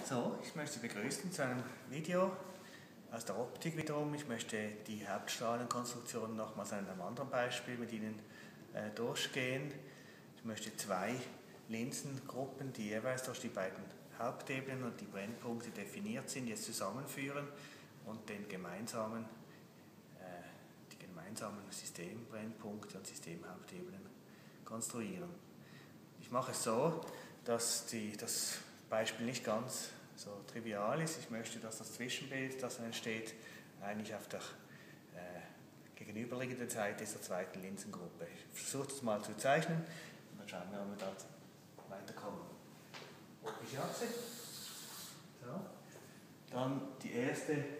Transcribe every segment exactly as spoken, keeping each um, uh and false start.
So, ich möchte Sie begrüßen zu einem Video aus der Optik wiederum. Ich möchte die Hauptstrahlenkonstruktion nochmals an einem anderen Beispiel mit Ihnen äh, durchgehen. Ich möchte zwei Linsengruppen, die jeweils durch die beiden Hauptebenen und die Brennpunkte definiert sind, jetzt zusammenführen und den gemeinsamen, äh, die gemeinsamen Systembrennpunkte und Systemhauptebenen konstruieren. Ich mache es so, dass die, das Beispiel nicht ganz so trivial ist. Ich möchte, dass das Zwischenbild, das entsteht, eigentlich auf der äh, gegenüberliegenden Seite ist der zweiten Linsengruppe. Ich versuche das mal zu zeichnen und dann schauen wir, ob wir da weiterkommen. Optische Achse. So. Dann die erste äh,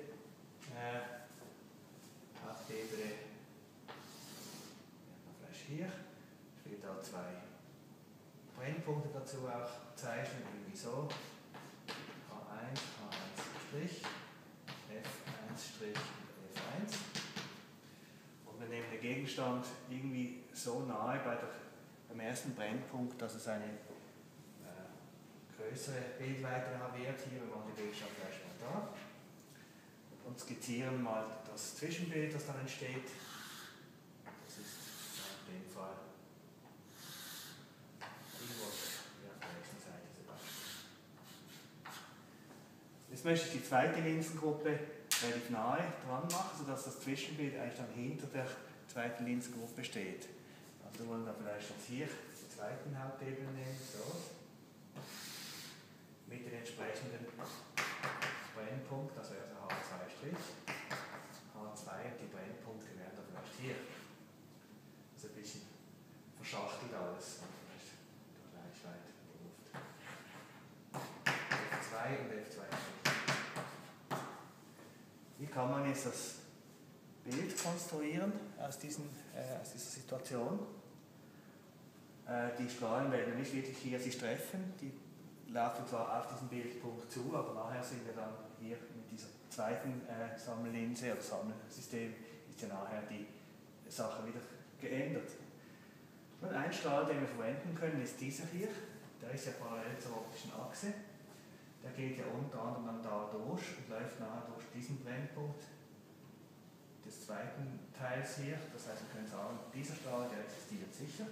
Hauptebene, vielleicht hier. Ich will da zwei Brennpunkte dazu auch zeichnen, irgendwie so. H eins, H eins', F eins' und F eins. Und wir nehmen den Gegenstand irgendwie so nahe bei der, beim ersten Brennpunkt, dass es eine äh, größere Bildweite wird. Hier, wir machen den Gegenstand gleich mal da. Und skizzieren mal das Zwischenbild, das dann entsteht. Das ist in dem Fall Jetzt möchte ich die zweite Linsengruppe relativ nahe dran machen, sodass das Zwischenbild eigentlich dann hinter der zweiten Linsengruppe steht. Also wollen wir vielleicht jetzt hier die zweiten Hauptebene nehmen, so, mit den entsprechenden Brennpunkt, das wäre der H zwei', H zwei und die Brennpunkte wären dann vielleicht hier. Also ein bisschen verschachtelt alles, vielleicht gleich weit in die Luft. F zwei und F zwei'. Wie kann man jetzt das Bild konstruieren aus, diesen, äh, aus dieser Situation? Äh, die Strahlen werden nicht wirklich hier sich treffen, die laufen zwar auf diesen Bildpunkt zu, aber nachher sind wir dann hier mit dieser zweiten äh, Sammellinse oder Sammelsystem ist ja nachher die Sache wieder geändert. Und ein Strahl, den wir verwenden können, ist dieser hier. Der ist ja parallel zur optischen Achse. Der geht ja unter anderem dann da durch und läuft nachher durch diesen Brennpunkt des zweiten Teils hier. Das heißt, wir können sagen, dieser Strahl, der existiert sicher.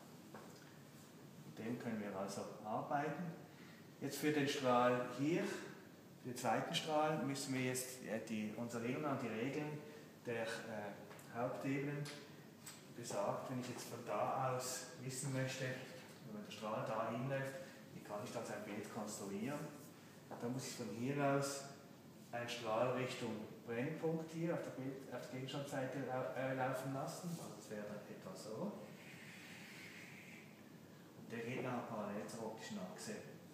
Mit dem können wir also arbeiten. Jetzt für den Strahl hier, für den zweiten Strahl, müssen wir jetzt die, uns erinnern an die Regeln der äh, Hauptebenen. Besagt, wenn ich jetzt von da aus wissen möchte, wenn der Strahl da hinläuft, wie kann ich dann sein Bild konstruieren? Dann muss ich von hier aus einen Strahl Richtung Brennpunkt hier auf der, Bild, auf der Gegenstandseite äh, laufen lassen. Also das wäre dann etwa so. Und der geht nachher parallel zur optischen Achse.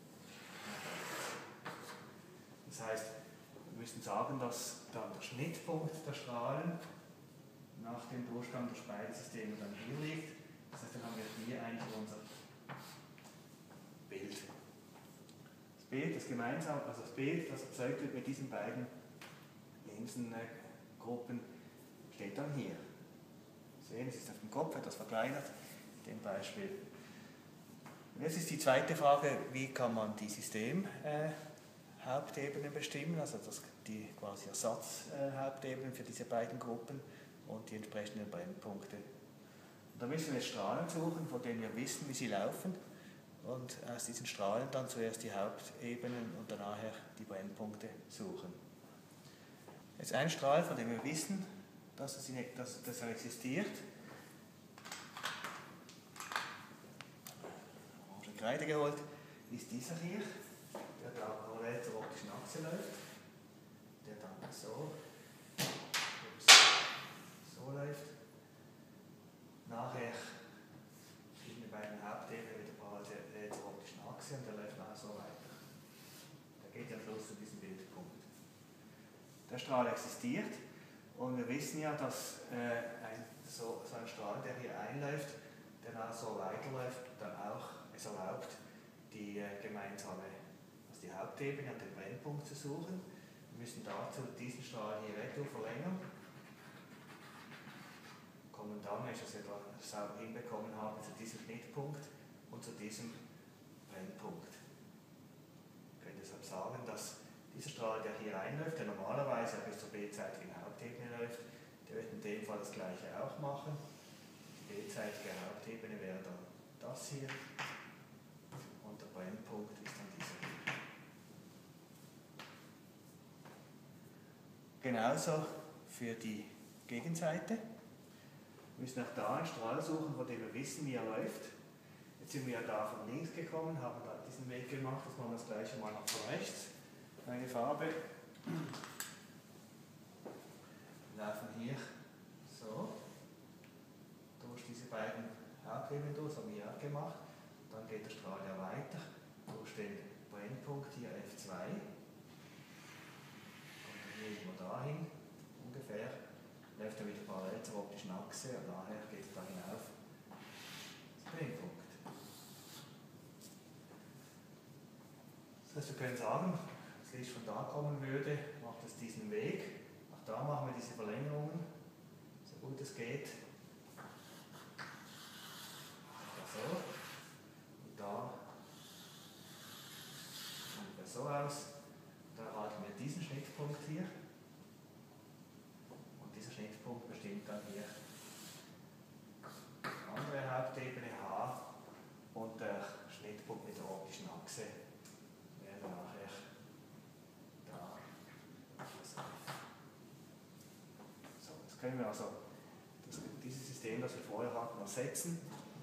Das heißt, wir müssen sagen, dass dann der Schnittpunkt der Strahlen nach dem Durchgang durch beide Systeme dann hier liegt. Das heißt, dann haben wir hier eigentlich unser Bild. Das Bild, das gemeinsam, also das Bild, das erzeugt wird mit diesen beiden Linsengruppen, steht dann hier. Sie sehen, es ist auf dem Kopf etwas verkleinert, in dem Beispiel. Und jetzt ist die zweite Frage, wie kann man die Systemhauptebenen äh, bestimmen, also das, die quasi Ersatzhauptebenen äh, für diese beiden Gruppen und die entsprechenden Brennpunkte. Und da müssen wir jetzt Strahlen suchen, von denen wir wissen, wie sie laufen. Und aus diesen Strahlen dann zuerst die Hauptebenen und dann nachher die Brennpunkte suchen. Jetzt ein Strahl, von dem wir wissen, dass, es in, dass, dass er existiert. Orange Kreide geholt, ist dieser hier, der da parallel zur optischen Achse läuft. Der dann so, so läuft. Nachher sind die beiden Hauptebenen wieder parallel zur optischen Achse und der läuft nachher so weiter. Der geht ja am Schluss zu diesem Bildpunkt. Der Strahl existiert und wir wissen ja, dass äh, ein, so, so ein Strahl, der hier einläuft, der nachher so weiterläuft, dann auch es erlaubt, die äh, gemeinsame, also die Hauptebene und den Brennpunkt zu suchen. Wir müssen dazu diesen Strahl hier retour verlängern. Kommen dann, wenn ich das etwa sauber hinbekommen habe, zu diesem Schnittpunkt und zu diesem Brennpunkt. Ich kann deshalb sagen, dass Hauptebene läuft, der wird in dem Fall das gleiche auch machen. Die B-seitige Hauptebene wäre dann das hier und der Brennpunkt ist dann dieser hier. Genauso für die Gegenseite. Wir müssen auch da einen Strahl suchen, von dem wir wissen, wie er läuft. Jetzt sind wir ja da von links gekommen, haben da diesen Weg gemacht, das machen wir das gleiche mal noch von rechts. Eine Farbe. Wir laufen hier so durch diese beiden Hauptebenen durch, das haben wir ja gemacht. Dann geht der Strahl ja weiter durch den Brennpunkt hier F zwei. Kommen wir hier irgendwo dahin, ungefähr. Läuft er wieder parallel zur optischen Achse und nachher geht er da hinauf zum Brennpunkt. Das heißt, wir können sagen, das Licht von da kommen würde, macht es diesen Weg. Auch da machen wir diese Verlängerungen, so gut es geht. Da so. Und da sieht es so aus. Da erhalten wir diesen Schnittpunkt hier. Und dieser Schnittpunkt bestimmt dann hier die andere Hauptebene H und der Schnittpunkt mit der optischen Achse. Nachher da. So, jetzt können wir also das, dieses System, das wir vorher hatten, ersetzen.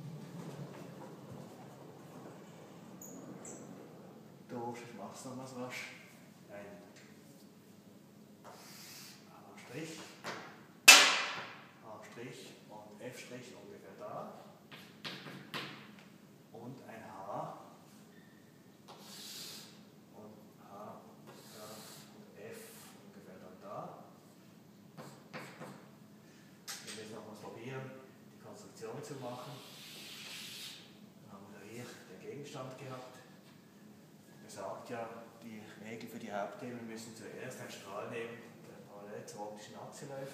Durch, ich mache es nochmals rasch. Ein A', A' und F' ungefähr da. Und ein H. Zu machen. Dann haben wir hier den Gegenstand gehabt. Besagt ja, die Regel für die Hauptebene müssen zuerst einen Strahl nehmen, der parallel zur optischen Achse läuft.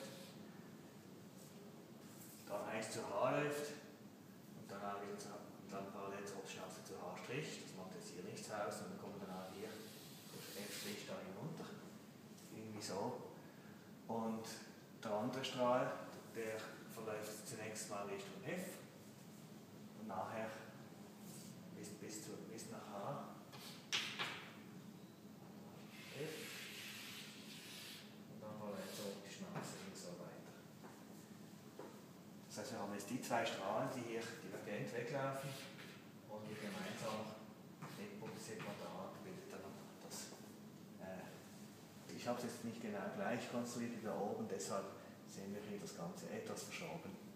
Dann eins zu H läuft und dann, auch wieder zu, und dann parallel zur optischen Achse zu H'. Das macht jetzt hier nichts aus und dann kommen wir dann auch hier durch F' da hinunter. Irgendwie so. Und der andere Strahl, der verläuft zunächst mal Richtung F und nachher bis, bis, zu, bis nach H. F und dann verläuft zur optischen Achse und so weiter. Das heißt, wir haben jetzt die zwei Strahlen, die hier divergent weglaufen und ihr gemeinsam Schnittpunkt Quadrat bildet dann das. Äh, ich habe es jetzt nicht genau gleich konstruiert wie da oben, deshalb sehen wir hier das Ganze etwas verschoben.